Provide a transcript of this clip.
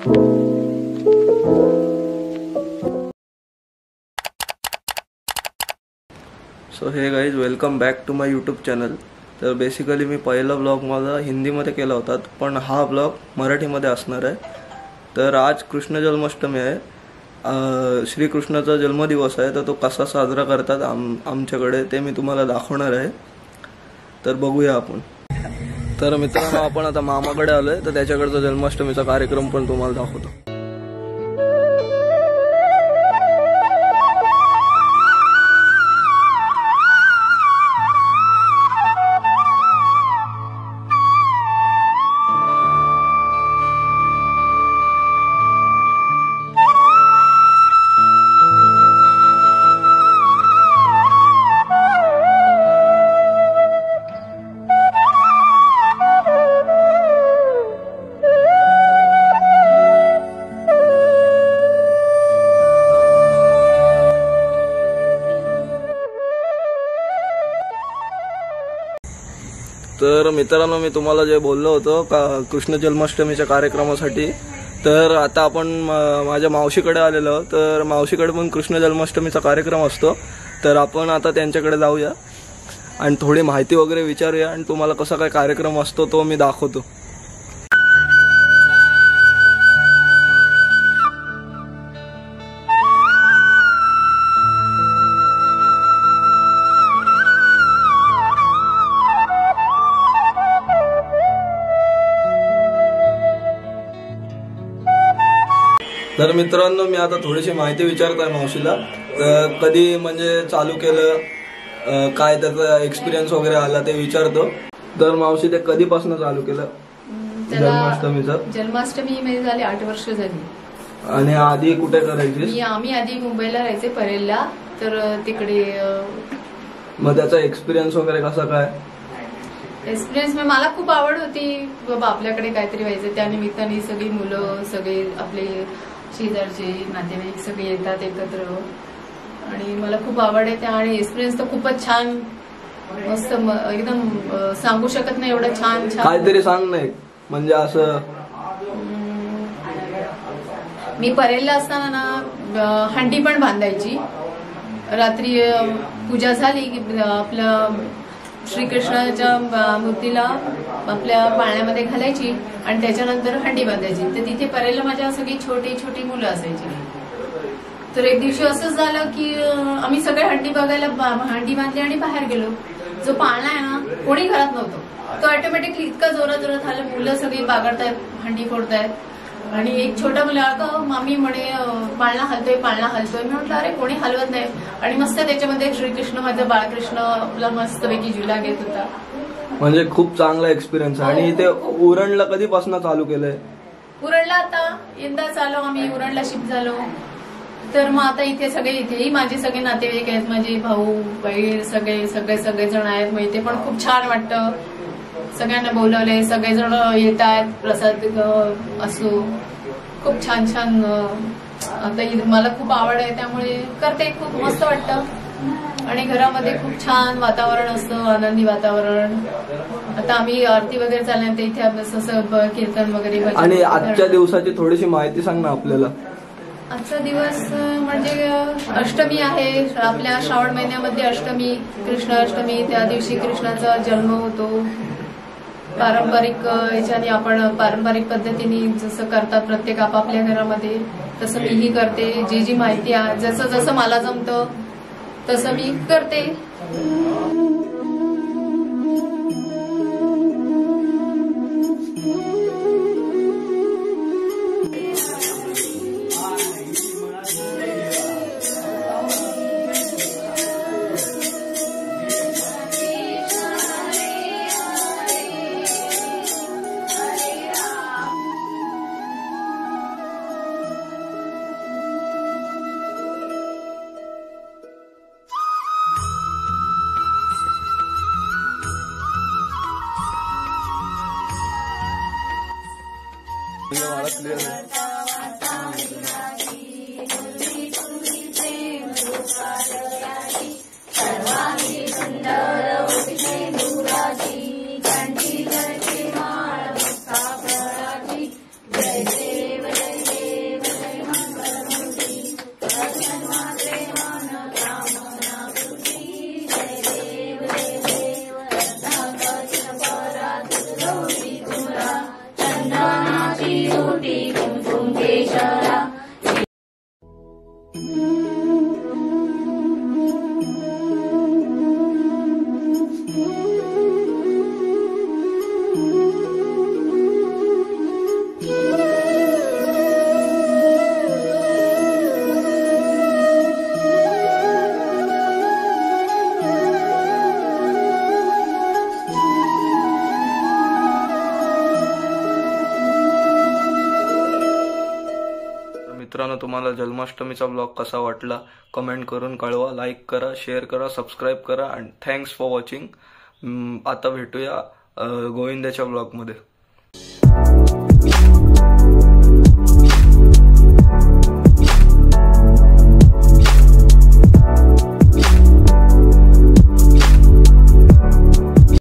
So hey guys, welcome back to my YouTube channel. तर basically मी पहिला blog माझा हिंदीमध्ये केला होता, पण हा ब्लॉग मराठीमध्ये असणार आहे. तर आज कृष्ण जन्माष्टमी आहे. श्रीकृष्णाचा जन्मदिवस आहे. तर तो कसा साजरा करतात आमच्याकडे ते मी तुम्हाला दाखवणार आहे. तर बघूया आपण. तर मित्रांनो, आपण आता मामाकडे आलोय, तर त्याच्याकडचा जन्माष्टमीचा कार्यक्रम पण तुम्हाला दाखवतो. तर मित्रांनो, मी तुम्हाला जे बोललो होतो का कृष्ण जन्माष्टमीच्या कार्यक्रमासाठी, तर आता आपण माझ्या मावशीकडे आलेलो. तर मावशीकडे पण कृष्ण जन्माष्टमीचा कार्यक्रम असतो. तर आपण आता त्यांच्याकडे जाऊया आणि थोडी माहिती वगैरे विचारूया आणि तुम्हाला कसा काय कार्यक्रम असतो तो मी दाखवतो. तर मित्रांनो, मी आता थोडीशी माहिती विचारतोय मावशीला. कधी म्हणजे चालू केलं, काय त्याचा एक्सपिरियन्स वगैरे आला ते विचारतो. तर मावशी, ते कधीपासून चालू केलं जन्माष्टमीचं? जन्माष्टमी मध्ये झाली 8 वर्ष झाली. आणि आधी कुठे करायची? आम्ही आधी मुंबईला राहायचे, परेलला. तर तिकडे मग त्याचा एक्सपिरियन्स वगैरे कसा काय? एक्सपिरियन्स मला खूप आवड होती बाबा, आपल्याकडे काहीतरी व्हायचं. त्या निमित्ताने सगळी मुलं, सगळे आपले शेजारचे नातेवाईक सगळे येतात एकत्र, आणि मला खूप आवड आहे त्या. आणि एक्सपिरियन्स तर खूपच छान, मस्त, एकदम सांगू शकत नाही एवढं छान छान. काहीतरी सांग नाही म्हणजे असं. मी परेलला असताना ना हंडी पण बांधायची. रात्री पूजा झाली की आपलं श्रीकृष्णाच्या मूर्तीला आपल्या पाळण्यामध्ये घालायची आणि त्याच्यानंतर हंडी बांधायची. तर तिथे परेलला माझ्या सगळी छोटी छोटी मुलं असायची. तर एक दिवशी असंच झालं की आम्ही सगळे हंडी बघायला हंडी बांधली आणि बाहेर गेलो. जो पाळणा आहे ना, कोणी घरात नव्हतं. तो ऑटोमॅटिकली इतका जोरात जोरात आला, मुलं सगळी बागडतायत, हंडी फोडतायत. आणि एक छोटा मुलगा, अगं मामी म्हणे पाळणा हलतोय, पाळणा हलतोय. मी म्हटलं अरे कोणी हलवत नाही. आणि मस्त त्याच्यामध्ये श्रीकृष्ण, माझा बाळकृष्ण आपला मस्तपैकी झुला घेत होता. म्हणजे खूप चांगला एक्सपिरियन्स. आणि ते उरणला कधीपासून चालू केलंय? उरणला आता यंदा चालू, आम्ही उरणला शिफ्ट झालो. तर मग आता इथे सगळे, इथेही माझे सगळे नातेवाईक आहेत, माझे भाऊ बहीण सगळे जण आहेत. मग इथे पण खूप छान वाटतं. सगळ्यांना बोलवलंय, सगळेजण येत आहेत, प्रसाद असो, खूप छान छान. आता मला खूप आवड आहे त्यामुळे करते, खूप मस्त वाटतं. आणि घरामध्ये खूप छान वातावरण असतं, आनंदी वातावरण. आता आम्ही आरती वगैरे चालल्यानंतर इथे असं कीर्तन वगैरे. आणि आजच्या दिवसाची थोडीशी माहिती सांग ना आपल्याला. आजचा दिवस म्हणजे अष्टमी आहे. आपल्या श्रावण महिन्यामध्ये अष्टमी, कृष्ण अष्टमी. त्या दिवशी कृष्णाचा जन्म होतो. पारंपरिक याच्याने आपण पारंपरिक पद्धतीने जसं करतात प्रत्येक आपापल्या घरामध्ये, तसं मीही करते. जी माहिती आहे, जसं जसं मला जमतं तसं मी करते. जय देव जय विभूती कुमकुम केशरा। मित्रांनो, तुम्हाला जन्माष्टमीचा ब्लॉग कसा वाटला कमेंट करून कळवा, लाईक करा, शेअर करा, सबस्क्राईब करा अँड थँक्स फॉर वॉचिंग. आता भेटूया गोविंदाच्या ब्लॉगमध्ये.